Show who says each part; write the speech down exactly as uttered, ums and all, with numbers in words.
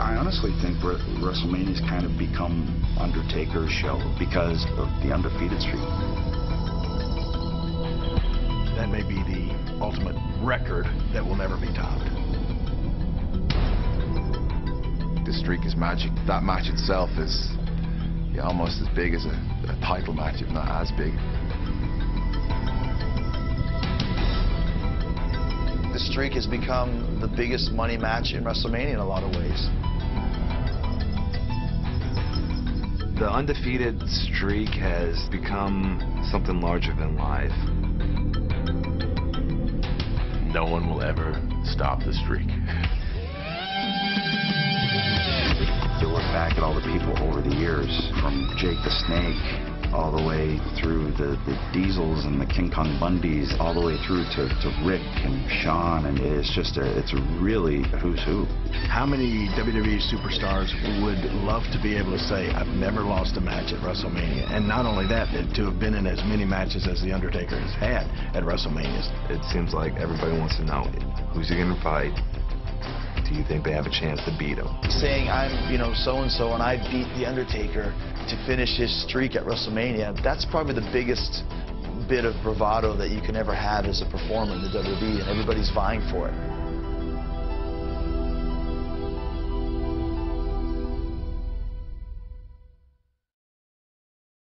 Speaker 1: I honestly think WrestleMania's kind of become Undertaker's show because of the undefeated streak.
Speaker 2: That may be the ultimate record that will never be topped.
Speaker 3: The streak is magic. That match itself is yeah, almost as big as a, a title match, if not as big.
Speaker 4: The streak has become the biggest money match in WrestleMania in a lot of ways.
Speaker 5: The undefeated streak has become something larger than life.
Speaker 6: No one will ever stop the streak.
Speaker 1: You look back at all the people over the years, from Jake the Snake, all the way through the, the Diesels and the King Kong Bundys, all the way through to, to Rick and Shawn, and it's just a, it's a really who's who.
Speaker 2: How many W W E superstars would love to be able to say, I've never lost a match at WrestleMania? And not only that, to have been in as many matches as The Undertaker has had at WrestleMania.
Speaker 5: It seems like everybody wants to know, who's he going to fight? Do you think they have a chance to beat him?
Speaker 4: Saying I'm, you know, so-and-so and I beat The Undertaker to finish his streak at WrestleMania, that's probably the biggest bit of bravado that you can ever have as a performer in the W W E, and everybody's vying for it.